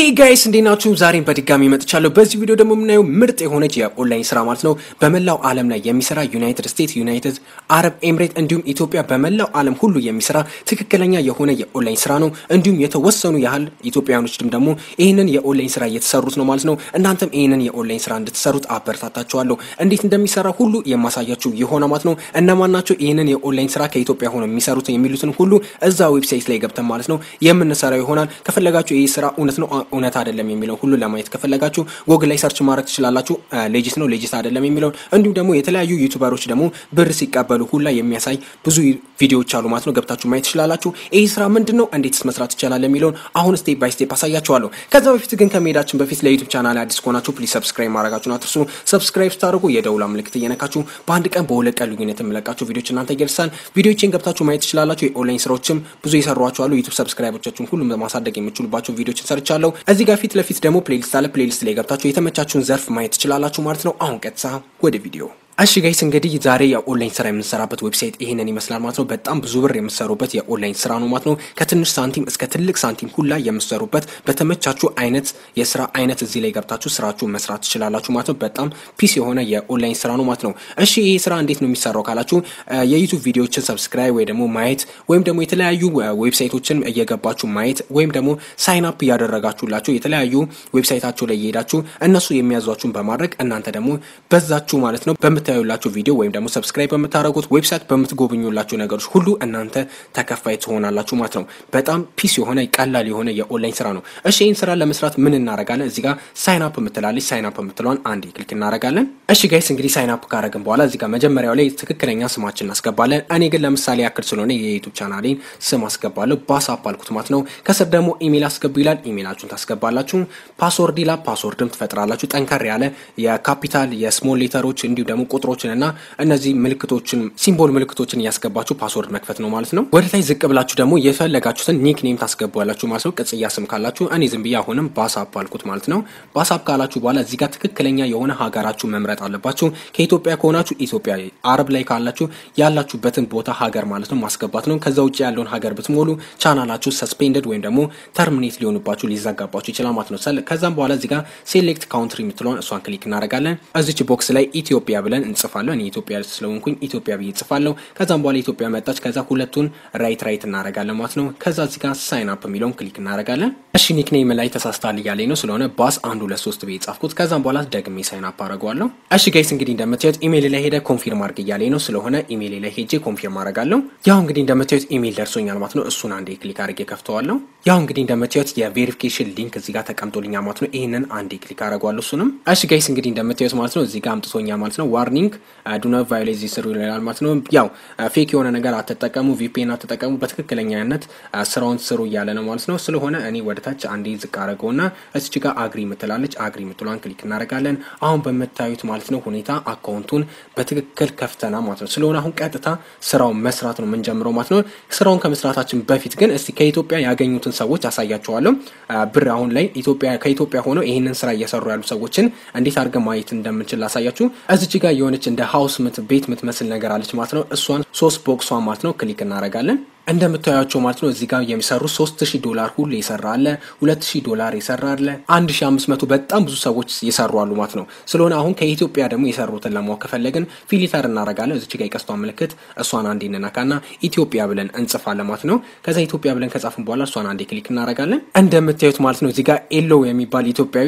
Hey guys እንዴት ናችሁ ዛሬም በድጋሚ መጥቻለሁ በዚህ ቪዲዮ ደግሞ የምናየው ምርጥ የሆነች የኦንላይን ስራ ማለት ነው በመላው ዓለም ላይ የሚሰራ ዩናይትድ ስቴትስ ዩናይትድ አረብ ኤምሬት እንዲሁም ኢትዮጵያ በመላው ዓለም ሁሉ የሚሰራ ትክክለኛ የሆነ የኦንላይን ስራ ነው እንዲሁም የተወሰኑ ያህል ኢትዮጵያኖች ደግሞ ይሄንን የኦንላይን ስራ እየተሰሩት ነው ማለት ነው እናንተም ይሄንን የኦንላይን ስራ እንድትሰሩት አበረታታችኋለሁ እንዴት እንደሚሰራ ሁሉ የማሳያችሁ ይሆናል ማለት ነው እነማን ናቸው ይሄንን የኦንላይን ስራ ከኢትዮጵያ ሆነው የሚሰሩት የሚሉትን ሁሉ እዛ ዌብሳይት ላይ ገብተን ማለት ነው የምንሰራው ይሆናል ከፈለጋችሁ ይሄ ስራ እውነት ነው እውነት አይደለም የሚለው ሁሉ ለማየት ከፈለጋችሁ ጎግል ላይ ሰርች ማድረግ ትችላላችሁ ሌጂት ነው ሌጂት አይደለም የሚለው እንዲሁም ደግሞ የተለያዩ ዩቲዩበሮች ደግሞ ብር ሲቀበሉ ሁሉ የሚያሳይ ብዙ ቪዲዮዎች አሉ ማለት ነው ገብታችሁ ማየት ትችላላችሁ ይሄ ስራ ምንድነው እንዴትስ መስራት ይችላል የሚለው አሁን ስቴፕ ባይ ስቴፕ አሳያችኋለሁ ከዛ በፊት ግን ከመሄዳችን በፊት ለዩቲዩብ ቻናል አዲስ ከሆናችሁ ፕሊዝ ሰብስክራይብ ማድረጋችሁን አትርሱ ሰብስክራይብ ታደርጉ የደውላ ምልክት እየነካችሁ በአንድ ቀን በሁለት ቀን ልዩነት የምለቃችሁ ቪዲዮዎች እናንተ ይደርሳል ቪዲዮዎችን ገብታችሁ ማየት ትችላላችሁ የኦንላይን ስራዎችም ብዙ ይሰሯችሁ አሉ ዩቲዩብ ሰብስክራይበሮቻችሁን ሁሉ በማሳደግ የምትችሉባቸው ቪዲዮዎችን ሰርቻለሁ እዚህ ጋር ፊት ለፊት ደግሞ ፕሌሊስት አለ ፕሌሊስት ላይ ገብታችሁ የተመቻችሁን ዘርፍ ማየት ትችላላችሁ ማለት ነው አሁን ቀጥታ ወደ ቪዲዮ እሺ ጋይስ እንግዲህ ዛሬ የኦንላይን ስራ የምንሰራበት ዌብሳይት ይሄንን ይመስላል ማለት ነው በጣም ብዙ ብር የምትሰሩበት የኦንላይን ስራ ነው ማለት ነው ከትንሽ ሳንቲም እስከ ትልቅ ሳንቲም ሁላ የምትሰሩበት በተመቻችሁ አይነት የስራ አይነት እዚህ ላይ ገብታችሁ ስራችሁን መስራት ትችላላችሁ ማለት ነው በጣም ፒስ የሆነ የኦንላይን ስራ ነው ማለት ነው እሺ ይሄ ስራ እንዴት ነው የሚሰራው ካላችሁ የዩቲዩብ ቪዲዮዎችን ሰብስክራይብ ወይ ደግሞ ማየት ወይም ደግሞ የተለያዩ ዌብሳይቶችን እየገባችሁ ማየት ወይም ደግሞ ሳይን አፕ ያደረጋችሁላችሁ የተለያዩ ዌብሳይታቸው ላይ እየሄዳችሁ እነሱ የሚያዟችሁን በማድረግ እናንተ ደግሞ በዛችሁ ማለት ነው ታዩላችሁ ቪዲዮ ወይም ደግሞ ሰብስክራይብ በመታረጉት ዌብሳይት በመትጎብኙላችሁ ነገሮች ሁሉ እናንተ ተከፋይ ትሆናላችሁ ማለት ነው በጣም ፒስ የሆነ ቀላል የሆነ የኦንላይን ስራ ነው እሺ ይሄን ስራ ለመስራት ምን እናረጋለን እዚህ ጋር ሳይን አፕ የምትላለች ሳይን አፕ የምትለውን አንዴ ክሊክ እናረጋለን እሺ ጋይስ እንግዲህ ሳይን አፕ ካረግን በኋላ እዚህ ጋር መጀመሪያው ላይ ትክክለኛ ስማችንን እናስገባለን እኔ ግን ለምሳሌ ያክል ስለሆነ የዩቲዩብ ቻናሌን ስም አስገባለሁ ባሳፕ አልኩት ማለት ነው ከስር ደግሞ ኢሜል አስገቡ ይላል ኢሜላችሁን ታስገባላችሁ ፓስወርድ ይላል ፓስወርድም ትፈጥራላችሁ ጠንከር ያለ የካፒታል የስሞል ሌተሮች እንዲሁ ደግሞ ቁጥሮችንና እነዚህ ምልክቶችን ሲምቦል ምልክቶችን ያስገባችሁ ፓስወርድ መክፈት ነው ማለት ነው ወደ ላይ ዝቅ ብላችሁ ደግሞ የፈለጋችሁትን ኒክኔም ታስገባላችሁ ማለት ነው ቅጽያ ስም ካላችሁ እኔ ዝም ብዬ አሁንም ባሳፕ አልኩት ማለት ነው ባሳፕ ካላችሁ በኋላ እዚህ ጋር ትክክለኛ የሆነ ሀገራችሁ መምረጥ አለባችሁ ከኢትዮጵያ ከሆናችሁ ኢትዮጵያ አረብ ላይ ካላችሁ ያላችሁበትን ቦታ ሀገር ማለት ነው ማስገባት ነው ከዛ ውጪ ያለውን ሀገር ብትሞሉ ቻናላችሁ ሰስፔንደድ ወይም ደግሞ ተርሚኔት ሊሆንባችሁ ሊዘጋባችሁ ይችላል ማለት ነው ከዛም በኋላ እዚህ ጋር ሴሌክት ካንትሪ የምትለውን እሷን ክሊክ እናደርጋለን እዚች ቦክስ ላይ ኢትዮጵያ ብለን እንጽፋለን እኔ ኢትዮጵያ ስለሆንኩኝ ኢትዮጵያ ብዬ ጽፋለሁ ከዛም በኋላ ኢትዮጵያ መጣች ከዛ ሁለቱን ራይት እናረጋለን ማለት ነው ከዛ እዚህ ጋር ሳይን አፕ የሚለውን ክሊክ እናረጋለን እሺ ኒክኔም ላይ ተሳስታል ያለኝ ነው ስለሆነ ባስ 1 2 3 ብዬ ጻፍኩት ከዛም በኋላ ደግሜ ሳይን አፕ አረጋለሁ እሺ ጋይስ እንግዲህ እንደምታዩት ኢሜል ላይ ሄደ ኮንፊርም አድርግ ያለኝ ነው ስለሆነ ኢሜል ላይ ሄጄ ኮንፊርም አረጋለሁ ያው እንግዲህ እንደምታዩት ኢሜል ደርሶኛል ማለት ነው እሱን አንዴ ክሊክ አድርጌ ከፍተዋለሁ ያው እንግዲህ እንደምታዩት የቬሪፊኬሽን ሊንክ እዚህ ጋር ተቀምጦልኛል ማለት ነው ይሄንን አንዴ ክሊክ አረጋለሁ እሱንም እሺ ጋይስ እንግዲህ እንደምታዩት ማለት ነው እዚህ ጋር አምጥቶኛል ማለት ነው ዋርኒንግ ዱ ኖት ቫዮሌት ዚስ ሩል ይላል ማለት ነው ያው ፌክ የሆነ ነገር አትጠቀሙ ቪፒኤን አትጠቀሙ በትክክለኛነት ስራውን ስሩ ያለ ነው ማለት ነው ስለሆነ እኔ ወደታች አንዴ ዝቅ አረጋውና እዚህ ጋር አግሪ ምትላለች አግሪ ምትሏን ክሊክ እናረጋለን አሁን በመታዩት ማለት ነው ሁኔታ አካውንቱን በትክክል ከፍተና ማለት ነው ስለሆነ አሁን ቀጥታ ስራውን መስራት ነው የምንጀምረው ማለት ነው ስራውን ከመስራታችን በፊት ግን እስቲ ከኢትዮጵያ ያገኙትን ሰዎች አሳያቸዋለሁ ብር አሁን ላይ ከኢትዮጵያ ሆነው ይሄንን ስራ እየሰሩ ያሉ ሰዎችን እንዴት አድርገን ማየት እንደምንችል ላሳያችሁ እዚህ ጋር የሆነች እንደ ሃውስ ቤት ምትመስል ነገር አለች ማለት ነው እሷን 3 ቦክሷን ማለት ነው ክሊክ እናረጋለን እንደምታዩአቸው ማለት ነው እዚህ ጋር የሚሰሩ $3000 ሁሉ ይሰራል $2000 ይሰራል 1500 በጣም ብዙ ሰዎች ይሰራሉ ማለት ነው ስለሆነ አሁን ከኢትዮጵያ ደግሞ ይሰሩትን ለማወቅ ከፈለግን ፊልተር እናረጋለን እዚህ ጋር ይቀስቷን ምልክት እሷን አንዴ እንነካና ኢትዮጵያ ብለን እንጽፋለን ማለት ነው ከዛ ኢትዮጵያ ብለን ከጻፍን በኋላ እሷን አንዴ ክሊክ እናረጋለን እንደምታዩት ማለት ነው እዚህ ጋር ኤሎ የሚባል ኢትዮጵያዊ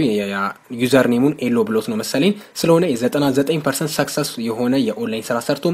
ዩዘር ኔሙን ኤሎ ብሎት ነው መሰለኝ ስለሆነ የ99% ሰክሰስ የሆነ የኦንላይን ስራ ሰርቶ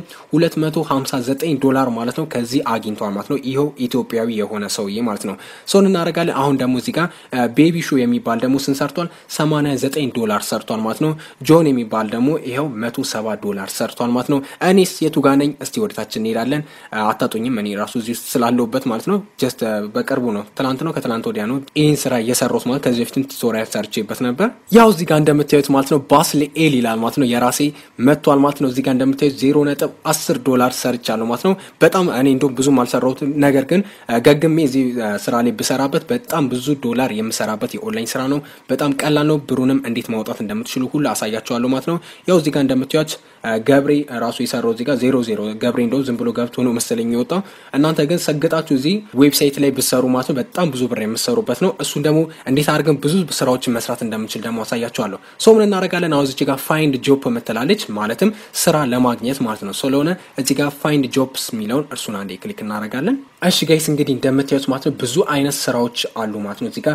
$259 ማለት ነው ከዚህ አግኝቷል ማለት ነው ይሄው ኢትዮጵያዊ የሆነ ሰውዬ ማለት ነው ሶን እናረጋለን አሁን ደግሞ እዚህ ጋር ቤቢ ሾው የሚባል ደግሞ ስን ሰርቷል $89 ሰርቷል ማለት ነው ጆን የሚባል ደግሞ ይሄው $170 ሰርቷል ማለት ነው እኔስ የቱ ጋር ነኝ እስቲ ወደታችን እንሄዳለን አጣጡኝም እኔ ራሱ እዚህ ስላለውበት ማለት ነው ጀስት በቅርቡ ነው ትናንት ነው ከትናንት ወዲያ ነው ይሄን ስራ እየሰራሁት ማለት ከዚህ በፊት ቱቶሪያል ሰርቼበት ነበር ያው እዚህ ጋር እንደምታዩት ማለት ነው ባስ ለኤል ይላል ማለት ነው የራሴ መጥቷል ማለት ነው እዚህ ጋር እንደምታዩት $0.10 ሰርቻለሁ ማለት ነው በጣም እኔ እንደው ብዙም አልሰራሁት ነገር ግን ገግሜ እዚህ ስራ ላይ በሰራበት በጣም ብዙ ዶላር የምሰራበት የኦንላይን ስራ ነው በጣም ቀላል ነው ብሩንም እንዴት ማውጣት እንደምትችሉ ሁሉ አሳያችኋለሁ ማለት ነው ያው እዚህ ጋር እንደምታዩት ገብሬ ራሱ ይሰራው እዚህ ጋር 00 ገብሬ እንደው ዝም ብሎ ገብቶ ነው መሰለኝ ይወጣው እናንተ ግን ሰግጣችሁ እዚህ ዌብሳይት ላይ ብትሰሩ ማለት ነው በጣም ብዙ ብር የምትሰሩበት ነው እሱን ደግሞ እንዴት አድርገን ብዙ ስራዎችን መስራት እንደምንችል ደግሞ አሳያችኋለሁ ሶ ምን እናደርጋለን አሁን እዚህ ጋር ፋይንድ ጆብ መተላለች ማለትም ስራ ለማግኘት ማለት ነው ስለሆነ እዚህ ጋር ፋይንድ ጆብስ ሚለውን እርሱን አንዴ ክሊክ እናደርጋለን እሺ ጋይስ እንግዲህ እንደምታዩት ማለት ነው ብዙ አይነት ስራዎች አሉ ማለት ነው እዚህ ጋር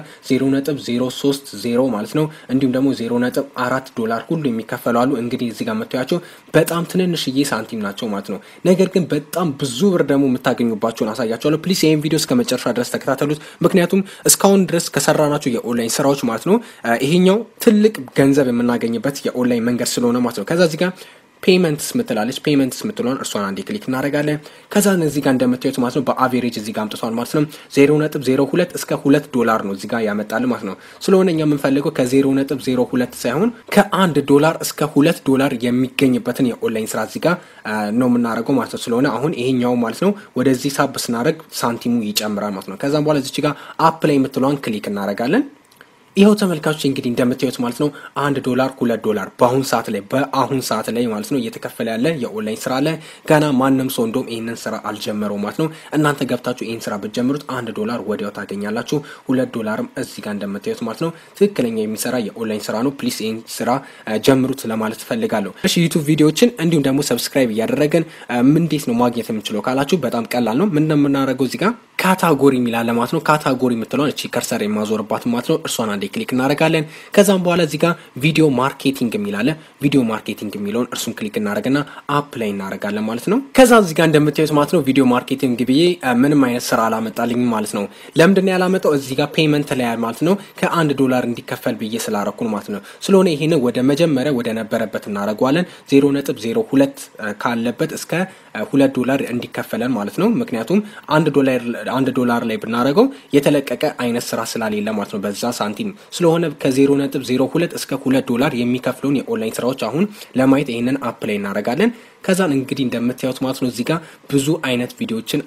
0.030 ማለት ነው እንዲሁም ደግሞ 0.4 ዶላር ሁሉ የሚከፈሉ አሉ እንግዲህ እዚህ ጋር መጥቷቸው በጣም ትንንሽዬ ሳንቲም ናቸው ማለት ነው ነገር ግን በጣም ብዙ ብር ደግሞ የምታገኙባቸውን አሳያችኋለሁ ፕሊስ ይሄን ቪዲዮ እስከ መጨረሻ ድረስ ተከታተሉት ምክንያቱም እስካሁን ድረስ ከሰራናቸው የኦንላይን ስራዎች ማለት ነው ይሄኛው ትልቅ ገንዘብ የምናገኝበት የኦንላይን መንገድ ስለሆነ ማለት ነው ከዛ እዚህ ጋር ፔመንትስ ምትላለች ፔመንትስ ምትሏን እርሷን አንዴ ክሊክ እናደርጋለን ከዛ እዚህ ጋር እንደምታዩት ማለት ነው በአቨሬጅ እዚህ ጋር አምጥቷል ማለት ነው 0.02 እስከ 2 ዶላር ነው እዚህ ጋር ያመጣል ማለት ነው ስለሆነ እኛ የምንፈልገው ከ0.02 ሳይሆን ከ1 ዶላር እስከ 2 ዶላር የሚገኝበትን የኦንላይን ስራ እዚህ ጋር ነው የምናደርገው ማለት ነው ስለሆነ አሁን ይሄኛው ማለት ነው ወደዚህ ሳብ ስናደርግ ሳንቲሙ ይጨምራል ማለት ነው ከዛም በኋላ እዚህ ጋር አፕላይ ምትሏን ክሊክ እናደርጋለን ይሄው ተመልካቾች እንግዲህ እንደምታዩት ማለት ነው 1 ዶላር 2 ዶላር በአሁን ሰዓት ላይ ማለት ነው እየተከፈለ ያለ የኦንላይን ስራ ላይ ገና ማንንም ሰው እንደውም ይሄንን ስራ አልጀመረው ማለት ነው እናንተ ገብታችሁ ይሄን ስራ ብትጀምሩት 1 ዶላር ወዲያው ታገኛላችሁ 2 ዶላርም እዚህ ጋር እንደምታዩት ማለት ነው ትክክለኛ የሚሰራ የኦንላይን ስራ ነው ፕሊስ ይሄን ስራ ጀምሩት ለማለት ፈልጋለሁ እሺ ዩቲዩብ ቪዲዮዎችን እንዲሁም ደግሞ ሰብስክራይብ ያደረገን እንዴት ነው ማግኘት የምንችለው ካላችሁ በጣም ቀላል ነው ምን እንደምናደርገው እዚህ ጋር ካታጎሪ ሚላለ ማለት ነው ካታጎሪ ምትለው እቺ ከርሰር የማዞርባት ማለት ነው እርሷን አንዴ ክሊክ እናደርጋለን ከዛም በኋላ እዚህ ጋር ቪዲዮ ማርኬቲንግ ሚላለ ቪዲዮ ማርኬቲንግ ሚለውን እርሱን ክሊክ እናደርግና አፕላይ እናደርጋለን ማለት ነው ከዛ እዚህ ጋር እንደምታዩት ማለት ነው ቪዲዮ ማርኬቲንግ ብዬ ምንም አይነት ስራ አላመጣልኝ ማለት ነው ለምንድነው ያላመጣው እዚህ ጋር ፔመንት ላይ ማለት ነው ከ1 ዶላር እንዲከፈል ብዬ ስላረኩ ማለት ነው ስለሆነ ይሄን ወደ መጀመሪያ ወደ ነበረበት እናደርጋለን 0.02 ካለበት እስከ 2 ዶላር እንዲከፈለን ማለት ነው ምክንያቱም 1 ዶላር ላይ ብናረጋው የተለቀቀ አይነት ስራ ስላሌለ ማለት ነው በዛ ሳንቲም ስለሆነ ከ0.02 እስከ 2 ዶላር የሚከፍሉን የኦንላይን ስራዎች አሁን ለማየት ይሄንን አፕላይ እናደርጋለን ከዛን እንግዲህ እንደምታዩት ማለት ነው እዚህ ጋር ብዙ አይነት ቪዲዮዎችን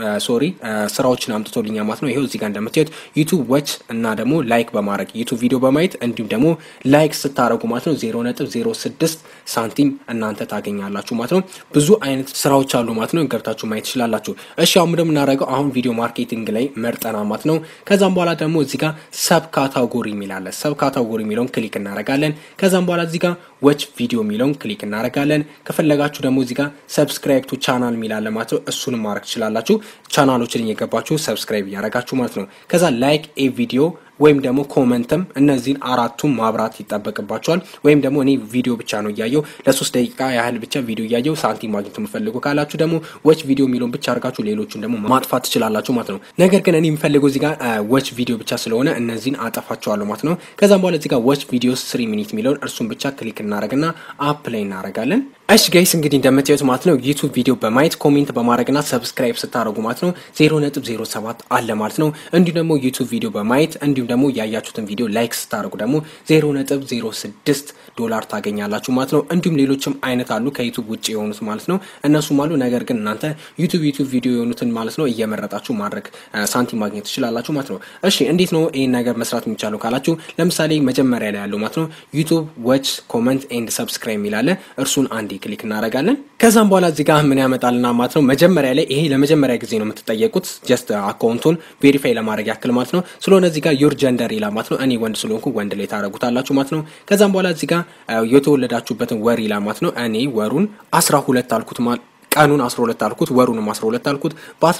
ስራዎችን አምጥቶልኛ ማለት ነው ይሄው እዚህ ጋር እንደምታዩት ዩቲዩብ ዋች እና ደግሞ ላይክ በማድረግ ዩቲዩብ ቪዲዮ በማየት እንዲሁም ደግሞ ላይክ ስታረጉ ማለት ነው 0.06 ሳንቲም እናንተ ታገኛላችሁ ማለት ነው ብዙ አይነት ስራዎች አሉ ማለት ነው ገብታችሁ ማየት ትችላላችሁ እሺ አሁን ደግሞ እናደርገው አሁን ቪዲዮ ማርኬቲንግ ላይ መርጠና ማለት ነው ከዛም በኋላ ደግሞ እዚህ ጋር ሰብ ካታጎሪ ሚላለ ሰብ ካታጎሪ ሚለውን ክሊክ እናደርጋለን ከዛም በኋላ እዚህ ጋር ዋች ቪዲዮ ሚለውን ክሊክ እናደርጋለን ከፈለጋችሁ ደግሞ እዚህ ጋር ሰብስክራይብ ቱ ቻናል ሚላለ ማለት ነው እሱንም ማድረግ ትችላላችሁ ቻናሎችን እየገባችሁ ሰብስክራይብ ያደርጋችሁ ማለት ነው ከዛ ላይክ ኤ ቪዲዮ ወይም ደግሞ ኮሜንትም እነዚህን አራቱም ማብራት ይጣበቅባቸዋል ወይም ደግሞ እኔ ቪዲዮ ብቻ ነው ያያየው ለ3 ደቂቃ ያህል ብቻ ቪዲዮ ያያየው ሳንቲም ማግኘት የምፈልጉ ካላችሁ ደግሞ ዋች ቪዲዮ ሚለውን ብቻ አድርጋችሁ ሌሎቹን ደግሞ ማጥፋት ትችላላችሁ ማለት ነው ነገር ግን እኔ የምፈልገው እዚህ ጋር ዋች ቪዲዮ ብቻ ስለሆነ እነዚህን አጠፋቸዋለሁ ማለት ነው ከዛም በኋላ እዚህ ጋር ዋች ቪዲዮ 3 ሚኒት ሚለውን እርሱን ብቻ ክሊክ እናደርግና አፕላይ እናደርጋለን እሺ ጋይስ እንግዲህ እንደምታዩት ማለት ነው ዩቲዩብ ቪዲዮ በማየት ኮሜንት በማድረግና ሰብስክራይብ ስታደርጉ ማለት ነው 0.07 አለ ማለት ነው እንዲሁ ደግሞ ዩቲዩብ ቪዲዮ በማየት እንዲሁ ደግሞ ያያችሁትን ቪዲዮ ላይክ ስታደርጉ ደግሞ 0.06 ዶላር ታገኛላችሁ ማለት ነው እንዲሁም ሌሎችም አይነት አሉ ከዩቲዩብ ውጪ የሆኑት ማለት ነው እነሱም አሉ ነገር ግን እናንተ ዩቲዩብ ቪዲዮ የሆኑትን ማለት ነው እየመረጣችሁ ማድረግ ሳንቲም ማግኘት ትችላላችሁ ማለት ነው እሺ እንዴት ነው ይሄን ነገር መስራት የሚቻለው ካላችሁ ለምሳሌ መጀመሪያ ላይ ያለው ማለት ነው ዩቲዩብ ዋች ኮሜንት ኤንድ ሰብስክራይብ ሚላለ እርሱን አንዴ ክሊክ እናደርጋለን ከዛም በኋላ እዚህ ጋር ምን ያመጣልና ማለት ነው መጀመሪያ ላይ ይሄ ለመጀመሪያ ጊዜ ነው የምትጠየቁት ጀስት አካውንቱን ቬሪፋይ ለማድረግ ያክል ማለት ነው ስለሆነ እዚህ ጋር ዩር ጀንደር ይላል ማለት ነው እኔ ወንድ ስለሆንኩ ወንድ ላይ ታረጉታላችሁ ማለት ነው ከዛም በኋላ እዚህ ጋር የተወለዳችሁበትን ወር ይላል ማለት ነው እኔ ወሩን 12 አልኩት ማለት ቀኑን 12 አልኩት ወሩንም 12 አልኩት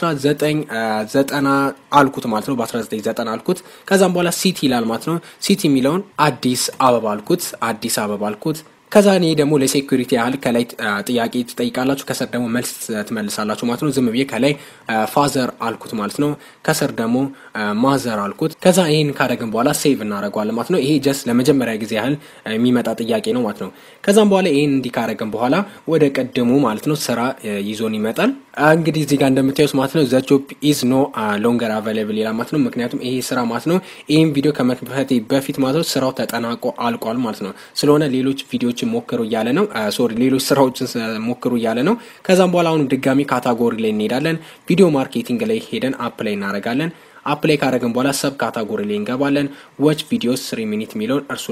በ1990 አልኩት ማለት ነው በ1990 አልኩት ከዛም በኋላ ሲቲ ይላል ማለት ነው ሲቲ ሚለውን አዲስ አበባ አልኩት ከዛ እኔ ደግሞ ለሴኩሪቲ ያህል ከላይ ጥያቄ ትጠይቃላችሁ ከስር ደግሞ መልስ ትመልሳላችሁ ማለት ነው ዝም ብዬ ከላይ ፋዘር አልኩት ማለት ነው ከስር ደግሞ ማዘር አልኩት ከዛ ይሄን ካደረግን በኋላ ሴቭ እናደርጋለን ማለት ነው ይሄ ጀስት ለመጀመሪያ ጊዜ ያህል የሚመጣ ጥያቄ ነው ማለት ነው ከዛም በኋላ ይሄን እንዲካረግን በኋላ ወደ ቀደሙ ማለት ነው ስራ ይዞን ይመጣል እንግዲህ እዚህ ጋር እንደምታዩት ማለት ነው the job is no longer available ይላል ማለት ነው ምክንያቱም ይሄ ስራ ማለት ነው ይሄን ቪዲዮ ከመክፈቴ በፊት ማለት ነው ስራው ተጠናቆ አልቋል ማለት ነው ስለሆነ ሌሎች ቪዲዮችን ሞክሩ ያለ ነው ሌሎች ስራዎችን ሞክሩ ያለ ነው ከዛም በኋላ አሁን ድጋሚ ካታጎሪ ላይ እንሄዳለን ቪዲዮ ማርኬቲንግ ላይ ሄደን አፕላይ እናደርጋለን አፕላይ ካደረግን በኋላ ሰብ ካታጎሪ ላይ እንገባለን ዋች ቪዲዮስ 3 ሚኒት ሚለውን እርሱን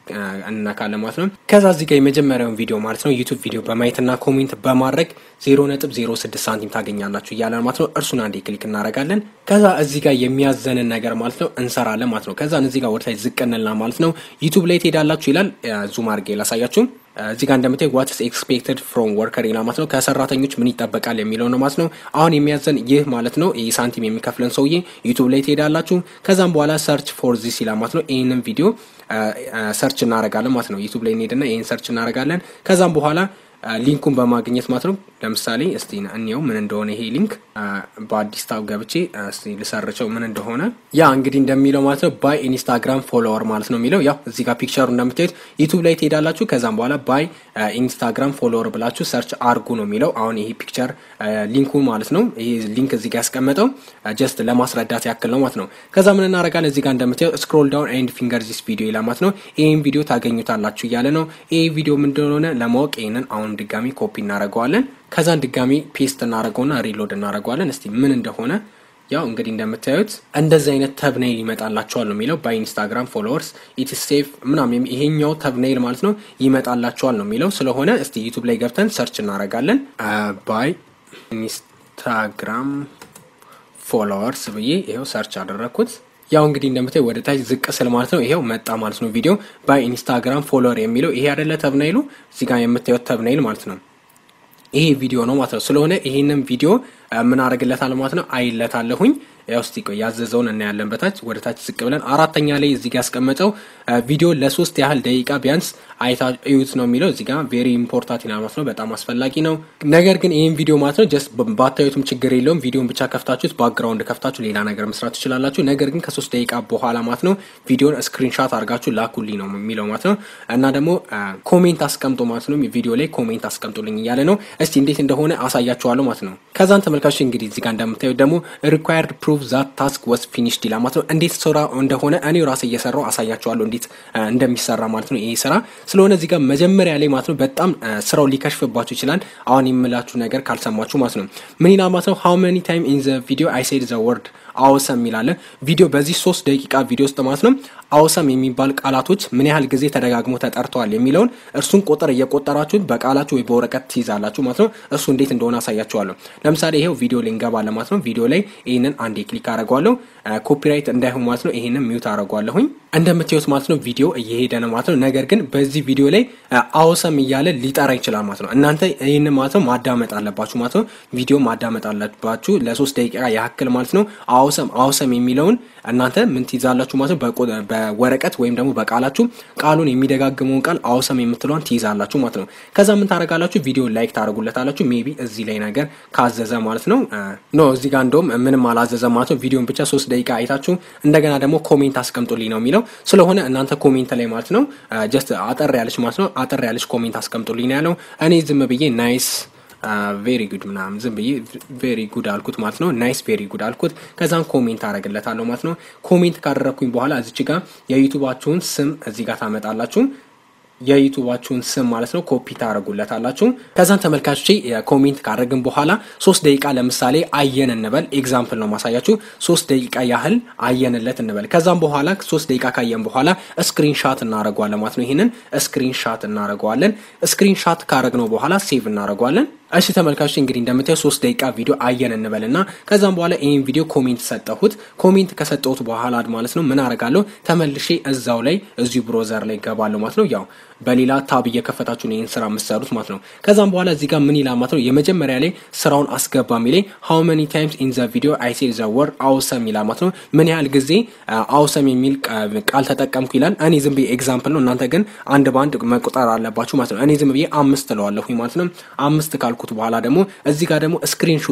እናካለን ማለት ነው ከዛ እዚህ ጋር የመጀመሪያውን ቪዲዮ ማለት ነው ዩቲዩብ ቪዲዮ በማየትና ኮሜንት በማድረግ 0.06 ሳንቲም ታገኛላችሁ ይያላል ማለት ነው እርሱን አንዴ ክሊክ እናረጋለን ከዛ እዚህ ጋር የሚያዘንን ነገር ማለት ነው እንሰራለን ማለት ነው ከዛ እዚህ ጋር ወርታይ ዝቅነልና ማለት ነው ዩቲዩብ ላይ ትሄዳላችሁ ይላል ዙም አድርጌ ላሳያችሁ እዚህ ጋር እንደምታዩ what is expected from worker ይላል ማለት ነው ከሰራተኞች ምን ይጠበቃል የሚለው ነው ማለት ነው አሁን የሚያዘን ይህ ማለት ነው ይህ ሳንቲም የሚከፍለን ሰውዬ ዩቲዩብ ላይ ትሄዳላችሁ ከዛም በኋላ search for this ይላል ማለት ነው ይሄንን ቪዲዮ ሰርች እናረጋለን ማለት ነው ዩቲዩብ ላይ እንሄድና ይሄን ሰርች እናረጋለን ከዛም በኋላ ሊንኩን በማግኘት ማለት ነው ለምሳሌ እስቲ እንየው ምን እንደሆነ ይሄ ሊንክ በአዲስ ታብ ገብቼ እስቲ ልሰርቸው ምን እንደሆነ ያ እንግዲህ እንደሚለው ማለት ነው ባይ ኢንስታግራም ፎሎወር ማለት ነው የሚለው ያው እዚህ ጋር ፒክቸሩ እንደምታዩት ዩቲዩብ ላይ ትሄዳላችሁ ከዛም በኋላ ባይ ኢንስታግራም ፎሎወር ብላችሁ ሰርች አርጉ ነው የሚለው አሁን ይሄ ፒክቸር ሊንኩ ማለት ነው ይሄ ሊንክ እዚህ ጋር ያስቀመጠው ጀስት ለማስረዳት ያክል ነው ማለት ነው ከዛ ምን እናረጋለን እዚህ ጋር እንደምታዩት ስክሮል ዳውን ኤንድ ፊንገር ዚስ ቪዲዮ ይላል ማለት ነው ይሄን ቪዲዮ ታገኙታላችሁ ያለ ነው ይሄ ቪዲዮ ምን እንደሆነ ለማወቅ ይሄንን አሁን ድጋሚ ኮፒ እናረጋዋለን ከዛን ድጋሚ ፔስት እናረጋውና ሪሎድ እናረጋዋለን እስቲ ምን እንደሆነ ያው እንግዲህ እንደምታዩት እንደዚህ አይነት ተብኔል ይመጣላችኋል ነው የሚለው ባይ ኢንስታግራም ፎሎወርስ ኢት ኢዝ ሴፍ ምናምን ይሄኛው ተብኔል ማለት ነው ይመጣላችኋል ነው የሚለው ስለሆነ እስቲ ዩቲዩብ ላይ ገብተን ሰርች እናረጋለን ባይ ኢንስታግራም ፎሎወርስ ብዬ ይሄው ሰርች አደረኩት ያው እንግዲህ እንደምታዩ ወደ ታች ዝቅ ስለ ማለት ነው ይሄው መጣ ማለት ነው ቪዲዮ ባይ ኢንስታግራም ፎሎወር የሚለው ይሄ አይደለ ተብኔሉ እዚህ ጋር የምታዩት ተብኔል ማለት ነው ይሄ ቪዲዮ ነው ማለት ነው ስለሆነ ይሄንን ቪዲዮ ምን አረግለታል ማለት ነው አይለታለሁኝ ያው እስቲ ቆይ ያዘዘውን እና ያለን በታች ወደ ታች ዝቅ ብለን አራተኛ ላይ እዚህ ጋር ያስቀመጠው ቪዲዮ ለ3 ያህል ደቂቃ ቢያንስ አይታዩት ነው የሚለው እዚህ ጋር ቬሪ ኢምፖርታንት ነው ማለት ነው በጣም አስፈላጊ ነው ነገር ግን ይሄን ቪዲዮ ማለት ነው ጀስት ባታዩትም ችግር የለውም ቪዲዮን ብቻ ከፍታችሁት ባክግራውንድ ከፍታችሁ ሌላ ነገር መስራት ትችላላችሁ ነገር ግን ከ3 ደቂቃ በኋላ ማለት ነው ቪዲዮን ስክሪንሾት አድርጋችሁ ላኩልኝ ነው የሚለው ማለት ነው እና ደግሞ ኮሜንት አስቀምጡ ማለት ነው ቪዲዮ ላይ ኮሜንት አስቀምጡልኝ እያለ ነው እስቲ እንዴት እንደሆነ አሳያችኋለሁ ማለት ነው ከዛን ተመልካቾች እንግዲህ እዚህ ጋር እንደምታዩት ደግሞ required proof that task was finished ይላል ማለት ነው እንዴት ስራ እንደሆነ እኔው ራሴ እየሰራው አሳያችኋለሁ እንዴት እንደሚሰራ ማለት ነው ይሄ ስራ ስለሆነ እዚህ ጋር መጀመሪያ ላይ ማለት ነው በጣም ስራው ሊከሽፍባችሁ ይችላል አሁን የምላችሁ ነገር ካልሰማችሁ ማለት ነው ምን ይላል ማለት ነው how many time in the video I said the word awesome ይላል ቪዲዮ በዚህ 3 ደቂቃ ቪዲዮ ውስጥ ማለት ነው awesome የሚባል ቃላቶች ምን ያህል ጊዜ ተደጋግሞ ተጠርተዋል የሚለውን እርሱን ቁጥር እየቆጠራችሁ በቃላችሁ ወይ በወረቀት ትይዛላችሁ ማለት ነው እርሱ እንዴት እንደሆነ አሳያችኋለሁ ለምሳሌ ይሄው ቪዲዮ ላይ እንገባለን ማለት ነው ቪዲዮ ላይ ይሄንን አንዴ ክሊክ አደርጋለሁ ኮፒራይት እንዳይሆን ማለት ነው ይሄንን ሚውት አደርጋለሁኝ እንደምታዩት ማለት ነው ቪዲዮ እየሄደ ነው ማለት ነው ነገር ግን በዚህ ቪዲዮ ላይ awesome እያለ ሊጠራ ይችላል ማለት ነው እናንተ ይሄንን ማለት ነው ማዳመጥ አለባችሁ ማለት ነው ቪዲዮ ማዳመጥ አለባችሁ ለ3 ደቂቃ ያክል ማለት ነው awesome የሚለውን እናንተ ምን ትይዛላችሁ ማለት ነው በወረቀት ወይም ደግሞ በቃላችሁ ቃሉን የሚደጋግመውን ቃል awesome የምትለውን ትይዛላችሁ ማለት ነው ከዛ ምን ታረጋላችሁ ቪዲዮ ላይክ ታረጉለታላችሁ ሜቢ እዚህ ላይ ነገር ካዘዘ ማለት ነው ኖ እዚህ ጋር እንደውም ምንም አላዘዘ ማለት ነው ቪዲዮን ብቻ 3 ደቂቃ አይታችሁ እንደገና ደግሞ ኮሜንት አስቀምጡልኝ ነው የሚለው ስለሆነ እናንተ ኮሜንት ላይ ማለት ነው ጀስት አጠር ያለች ማለት ነው አጠር ያለች ኮሜንት አስቀምጡልኝ ነው ያለው እኔ ዝም ብዬ ናይስ very good ምናምን ዝም ብዬ very good አልኩት ማለት ነው nice very good አልኩት ከዛን ኮሜንት አረግለታለሁ ማለት ነው ኮሜንት ካደረኩኝ በኋላ እዚች ጋር የዩቲዩባችሁን ስም እዚህ ጋር ታመጣላችሁ የዩቲዩባችሁን ስም ማለት ነው ኮፒ ታረጉለታላችሁ ከዛን ተመልካቾች ኮሜንት ካደረግን በኋላ 3 ደቂቃ ለምሳሌ አየን እንበል ኤግዛምፕል ነው ማሳያችሁ 3 ደቂቃ ያህል አየንለት እንበል ከዛን በኋላ 3 ደቂቃ ካየን በኋላ ስክሪንሾት እናረጋዋለን ማለት ነው ይሄንን ስክሪንሾት እናረጋዋለን ስክሪንሾት ካረግነው በኋላ ሴቭ እናረጋዋለን እሺ ተመልካቾች እንግዲህ እንደምታዩ 3 ደቂቃ ቪዲዮ አየን እንበልና ከዛን በኋላ ይሄን ቪዲዮ ኮሜንት ሰጠሁት ኮሜንት ከሰጠሁት በኋላ ማለት ነው ምን አረጋለሁ ተመልሼ እዛው ላይ እዚህ ብሮዘር ላይ ገባለሁ ማለት ነው ያው በሌላ ታብ እየከፈታችሁ ነው ይሄን ስራ መስራቱት ማለት ነው ከዛን በኋላ እዚህ ጋር ምን ይላል ማለት ነው የመጀመሪያ ላይ ስራውን አስገባ ሚለኝ how many times in the video I said the word awesome ይላል ማለት ነው ምን ያህል ጊዜ awesome የሚል ቃል ተጠቀምኩ ይላል እኔ ዝም ብዬ ኤግዛምፕል ነው እናንተ ግን አንድ ባንድ መቆጠር አለባችሁ ማለት ነው እኔ ዝም ብዬ 5 ለዋለሁኝ ማለት ነው 5 ካልኩት በኋላ ደግሞ እዚህ ጋር ደግሞ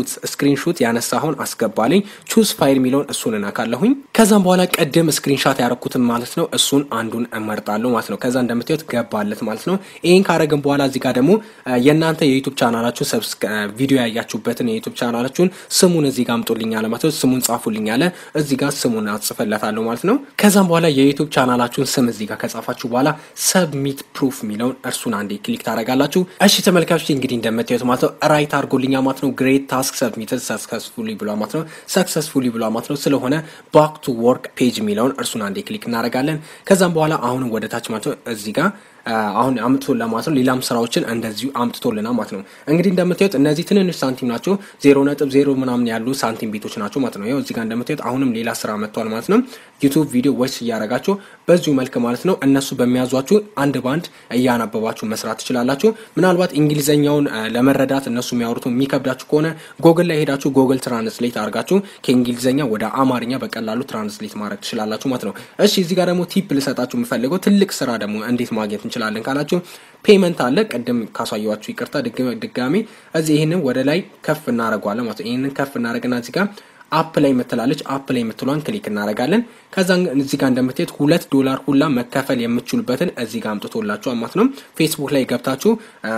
ስክሪንሾት ያነሳሁን አስገባልኝ choose file ሚለውን እሱን እናካለሁኝ ከዛን በኋላ ቀደም ስክሪንሾት ያረኩትን ማለት ነው እሱን አንዱን እመርጣለሁ ማለት ነው ከዛ እንደምታዩት ገባለት ማለት ነው ይሄን ካረግን በኋላ እዚህ ጋር ደግሞ የናንተ የዩቲዩብ ቻናላችሁ ቪዲዮ ያያችሁበትን የዩቲዩብ ቻናላችሁን ስሙን እዚህ ጋር አምጡልኝ አለ ማለት ነው ስሙን ጻፉልኝ አለ እዚህ ጋር ስሙን አጽፈለታለሁ ማለት ነው ከዛን በኋላ የዩቲዩብ ቻናላችሁን ስም እዚህ ጋር ከጻፋችሁ በኋላ ሰብሚት ፕሩፍ ሚለውን እርሱን አንዴ ክሊክ ታረጋላችሁ እሺ ተመልካቾች እንግዲህ እንደምታዩት ማለት ነው ራይት አድርጎልኛ ማለት ነው great task submitted successfully ብሎ ማለት ነው successfully ብሎ ማለት ነው ስለሆነ back to work page የሚለውን እርሱን አንዴ ክሊክ እናደርጋለን ከዛም በኋላ አሁን ወደ ታች ማለት ነው እዚህ ጋር አሁን አምጥቶልና ማለት ነው ሌላም ስራዎችን እንደዚሁ አምጥቶልና ማለት ነው እንግዲህ እንደምታዩት እነዚህ ትንንሽ ሳንቲም ናቸው 0.0 ምናምን ያሉ ሳንቲም ቤቶች ናቸው ማለት ነው ያው እዚህ ጋር እንደምታዩት አሁንም ሌላ ስራ መጥቷል ማለት ነው ዩቲዩብ ቪዲዮ ወይስ ያረጋችሁ በዚሁ መልኩ ማለት ነው እነሱ በሚያዟችሁ አንድ ባንድ እያናበባችሁ መስራት ትችላላችሁ ምናልባት እንግሊዘኛውን ለመረዳት እነሱ የሚያወሩት የሚከብዳችሁ ከሆነ ጎግል ላይ ሄዳችሁ ጎግል ትራንስሌት አርጋችሁ ከእንግሊዘኛ ወደ አማርኛ በቀላሉ ትራንስሌት ማድረግ ትችላላችሁ ማለት ነው እሺ እዚህ ጋር ደግሞ ቲፕ ልሰጣችሁ የምፈልገው ትልቅ ስራ ደግሞ እንዴት ማግኘት እንችላለን ካላችሁ ፔመንት አለ ቀደም ካሳያችሁ ይቅርታ ድጋሚ እዚህ ይሄንን ወደ ላይ ከፍ እናረጋለን ማለት ነው ይሄንን ከፍ እናረጋና እዚህ ጋር አፕ ላይ መተላለች አፕ ላይ መተሏን ክሊክ እናረጋለን ከዛ እዚህ ጋር እንደምትሄድ $2 ሁላ መከፈል የምትችሉበትን እዚህ ጋር አምጥቶላችሁ ማለት ነው ፌስቡክ ላይ ገብታችሁ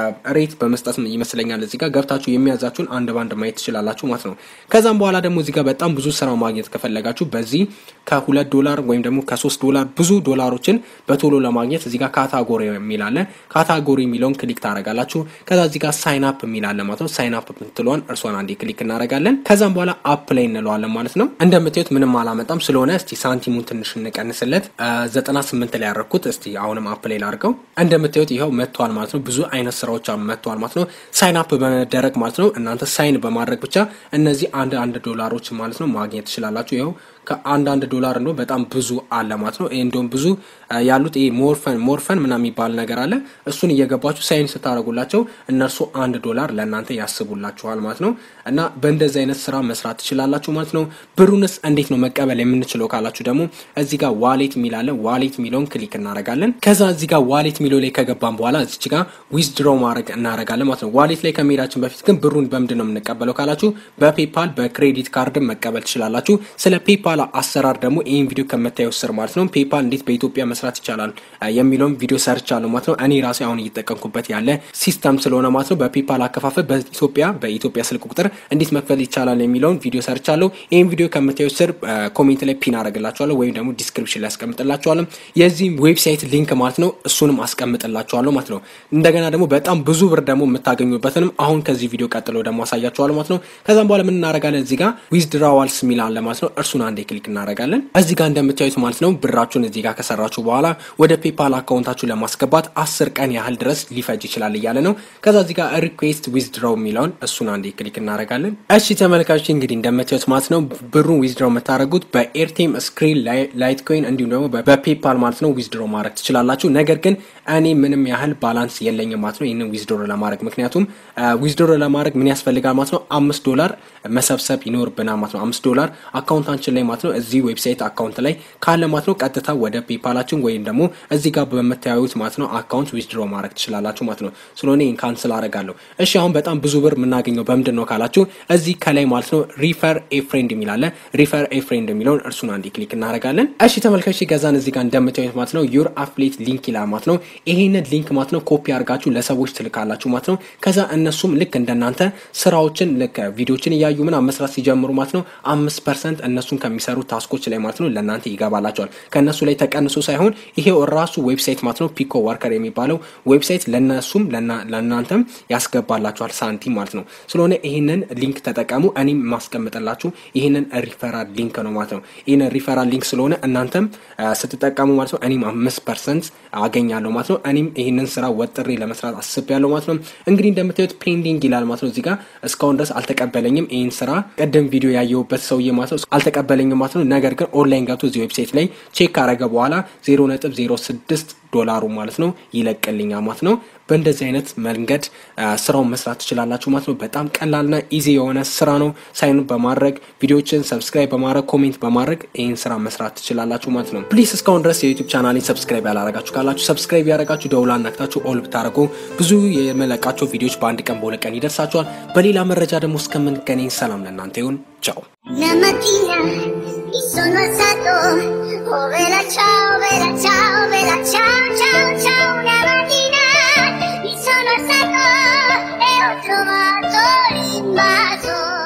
ሬት በመስጠት ይመስለኛል እዚህ ጋር ገብታችሁ የሚያዛችሁን አንድ ባንድ ማየት ትችላላችሁ ማለት ነው ከዛም በኋላ ደግሞ እዚህ ጋር በጣም ብዙ ስራ ማግኘት ከፈለጋችሁ በዚህ ከ$2 ወይም ደግሞ ከ$3 ብዙ ዶላሮችን በቶሎ ለማግኘት እዚህ ጋር ካታጎሪ የሚላለ ካታጎሪ የሚለውን ክሊክ ታረጋላችሁ ከዛ እዚህ ጋር ሳይን አፕ የሚላለ ማለት ነው ሳይን አፕ እንትሏን እርሷን አንዴ ክሊክ እናረጋለን ከዛም በኋላ አፕ ላይ እንለዋለን ማለት ነው እንደምታዩት ምንም አላመጣም ስለሆነ እስቲ ሳንቲሙን ትንሽ እንቀንስለት 98 ላይ ያረኩት እስቲ አሁንም አፕ ላይ ላርገው እንደምታዩት ይሄው መጥቷል ማለት ነው ብዙ አይነት ስራዎች መጥቷል ማለት ነው ሳይን አፕ በመደረግ ማለት ነው እናንተ ሳይን በማድረግ ብቻ እነዚህ አንድ ዶላሮች ማለት ነው ማግኘት ትችላላችሁ ይሄው ከአንድ ዶላር ነው በጣም ብዙ አለ ማለት ነው እንደውም ብዙ ያሉት ይሄ ሞርፈን ምናምን ይባል ነገር አለ እሱን እየገባችሁ ሳይን ስታረጉላቸው እነርሱ $1 ለእናንተ ያስቡላችኋል ማለት ነው እና በእንደዚህ አይነት ስራ መስራት ትችላላችሁ ማለት ነው ብሩንስ እንዴት ነው መቀበል የምንችለው ካላችሁ ደግሞ እዚህ ጋር ዋሌት ሚላለ ዋሌት ሚለውን ክሊክ እናረጋለን ከዛ እዚህ ጋር ዋሌት ሚለው ላይ ከገባን በኋላ እዚህ ጋር ዊዝድሮው ማድረግ እናረጋለን ማለት ነው ዋሌት ላይ ከመሄዳችን በፊት ግን ብሩን በምንድን ነው የምንቀበለው ካላችሁ በፔፓል በክሬዲት ካርድ መቀበል ትችላላችሁ ስለ ፔፓል አሰራር ደግሞ ይሄን ቪዲዮ ከመታየው ስር ማለት ነው ፔፓል እንዴት በኢትዮጵያ መስራት ይቻላል የሚለውን ቪዲዮ ሰርቻለሁ ማለት ነው እኔ ራሴ አሁን እየተጠቀምኩበት ያለ ሲስተም ስለሆነ ማለት ነው በፔፓል አከፋፈል በኢትዮጵያ ስልክ ቁጥር እንዴት መክፈል ይቻላል የሚለውን ቪዲዮ ሰርቻለሁ ይሄን ቪዲዮ ከመታየው ስር ኮሜንት ላይ ፒን አረጋላችኋለሁ ወይም ደግሞ ዲስክሪፕሽን ላይ አስቀምጥላችኋለሁ የዚህ ዌብሳይት ሊንክ ማለት ነው እሱንም አስቀምጥላችኋለሁ ማለት ነው እንደገና ደግሞ በጣም ብዙ ብር ደግሞ የምታገኙበትንም አሁን ከዚህ ቪዲዮ ቀጥሎ ደግሞ አሳያችኋለሁ ማለት ነው ከዛም በኋላ ምን እናረጋለን እዚህ ጋር ዊዝድራዋልስ ሚላል ማለት ነው እርሱን አንዴ ክሊክ እናረጋለን እዚህ ጋር እንደምታዩት ማለት ነው ብራችሁን እዚህ ጋር ከሰራችሁ በኋላ ወደ ፔፓል አካውንታችሁ ለማስገባት 10 ቀን ያህል ድረስ ሊፈጅ ይችላል እያለ ነው ከዛ እዚህ ጋር ሪኩዌስት ዊዝድራው ሚላውን እሱን አንዴ ክሊክ እናረጋለን እሺ ተመልካቾች እንግዲህ እንደምታዩት ማለት ነው ብሩን ዊዝድራው መታረጉት በኤርቴም ስክሪን ላይት ኮይን እንዲሁም ደግሞ በፔፓል ማለት ነው ዊዝድራው ማድረግ ትችላላችሁ ነገር ግን እኔ ምንም ያህል ባላንስ የለኝም ማለት ነው ይሄንን ዊዝድራው ለማድረግ ምክንያቱም ዊዝድራው ለማድረግ ምን ያስፈልጋል ማለት ነው $5 መሰብሰብ ይኖርብናል ማለት ነው $5 አካውንታችን ላይ ማለት ነው እዚህ ዌብሳይት አካውንት ላይ ካለ ማለት ነው ቀጥታ ወደ ፔፓላችን ወይም ደግሞ እዚህ ጋር በመታዩት ማለት ነው አካውንት ዊዝድራው ማድረግ ትችላላችሁ ማለት ነው ስለሆነ ይሄን ካንሰል አረጋለሁ እሺ አሁን በጣም ብዙ ብር ምናገኘው በመንድን ነው ካላችሁ እዚህ ከላይ ማለት ነው ሪፈር ኤ ፍሬንድ የሚላለ ሪፈር ኤ ፍሬንድ የሚለውን እርሱን አንዴ ክሊክ እናረጋለን እሺ ተመልካቾች ገዛን እዚህ ጋር እንደምታዩት ማለት ነው ዩር አፍሌት ሊንክ ይላል ማለት ነው ይሄንን ሊንክ ማለት ነው ኮፒ አርጋችሁ ለሰዎች ትልካላችሁ ማለት ነው ከዛ እነሱም ልክ እንደናንተ ስራዎችን ልክ ቪዲዮችን ያዩ ምናምን መስራት ሲጀምሩ ማለት ነው 5% እነሱን ከሚሰሩ ታስኮች ላይ ማለት ነው ለናንተ ይገባላችኋል ከነሱ ላይ ተቀንሶ ሳይሆን ይሄው ራሱ ዌብሳይት ማለት ነው ፒኮ ወርከር የሚባለው ዌብሳይት ለነሱም ለናንተም ያስገባላችኋል ሳንቲም ማለት ነው ስለሆነ ይሄንን ሊንክ ተጠቀሙ እኔም ማስቀምጥላችሁ ይሄንን ሪፈራል ሊንክ ነው ማለት ነው ይሄንን ሪፈራል ሊንክ ስለሆነ እናንተም ስትጠቀሙ ማለት ነው እኔም 5% አገኛለሁ ማለት ነው እኔም ይሄንን ስራ ወጥሬ ለመስራት አስቤያለሁ ማለት ነው እንግዲህ እንደምታዩት ፔንዲንግ ይላል ማለት ነው እዚህ ጋር እስካሁን ድረስ አልተቀበለኝም ይሄን ስራ ቀደም ቪዲዮ ያየሁበት ሰውዬ ማለት ነው አልተቀበለኝም ማለት ነው ነገር ግን ኦንላይን ገብቶ እዚህ ዌብሳይት ላይ ቼክ አረገ በኋላ $0.06 ማለት ነው ይለቅልኛል ማለት ነው በእንደዚህ አይነት መንገድ ስራውን መስራት ትችላላችሁ ማለት ነው በጣም ቀላልና ኢዚ የሆነ ስራ ነው ሳይን በማድረግ ቪዲዮችን ሰብስክራይብ በማድረግ ኮሜንት በማድረግ ይሄን ስራ መስራት ትችላላችሁ ማለት ነው ፕሊዝ እስካሁን ድረስ የዩቲዩብ ቻናሌን ሰብስክራይብ ያላረጋችሁ ካላችሁ ሰብስክራይብ ያረጋችሁ ደውላን ነክታችሁ ኦል ብታረጉ ብዙ የመለቃቸው ቪዲዮዎች በአንድ ቀን በሁለት ቀን ይደርሳችኋል በሌላ መረጃ ደግሞ እስከምንገናኝ ሰላም ለእናንተ ይሁን ቻው sono alzato, oh bella ciao, bella ciao, bella ciao, ciao, ciao, una mattina mi sono alzato e ho trovato l'invaso.